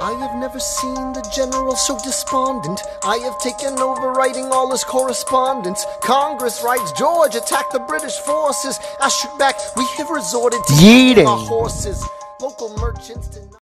I have never seen the general so despondent. I have taken over writing all his correspondence. Congress writes, George attacked the British forces. I shoot back, we have resorted to Yeeting. our horses. Local merchants deny